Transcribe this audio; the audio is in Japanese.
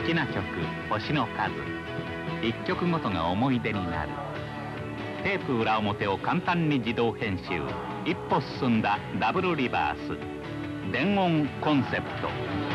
きな曲「星の数」。一曲ごとが思い出になる。テープ裏表を簡単に自動編集。一歩進んだダブルリバース。電音コンセプト。